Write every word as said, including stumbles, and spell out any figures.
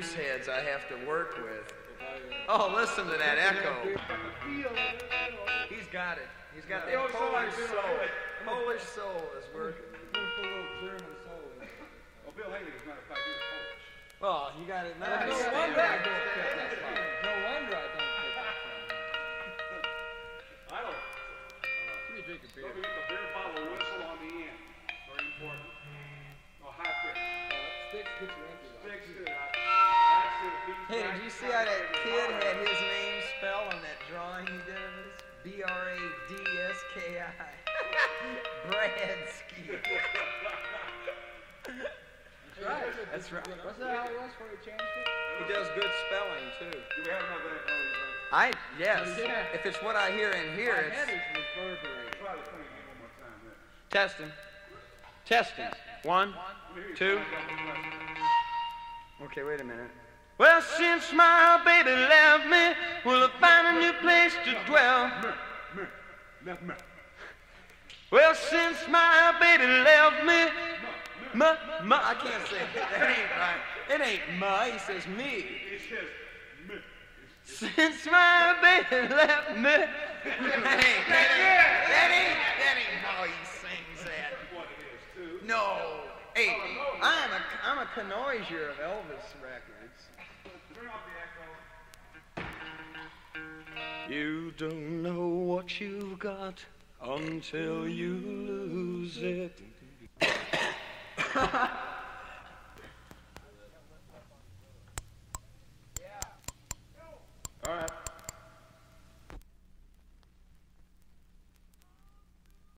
gooseheads I have to work with. Oh, listen to that echo. He's got it. He's got that Polish soul. Polish soul is working. German soul. Well, Bill Haley, as a matter of fact, is Polish. Well, you got it nice. No wonder I don't pick that song. No wonder I don't pick that song. I don't. Let me drink a beer. Don't forget the beer bottle whistle on the end. Very important. Oh, high pitch. Sticks get you empty. Sticks it out. That's it. Beat Hey, did you see how that kid had his name spelled on that drawing he did of this? B R A D S K I. Bradsky. That's right. That's right. What's that how it was before he changed it? He does good spelling, too. Do we have enough of that? I, yes. Yeah. If it's what I hear in here, My head it's... is reverberating. Try the thing again one more time. There. Testing. Testing. One, two. Okay, wait a minute. Well, since my baby left me, will I find a new place to dwell? Well, since my baby left me, ma, ma, I can't say it. That ain't right. It ain't ma, he says me. He says, me. Since my baby left me. That ain't, that ain't, that ain't, that ain't how he sings that. What it is, too. No. Hey, I'm a, I'm a connoisseur of Elvis records. Turn off the echo. You don't know what you've got until you lose it.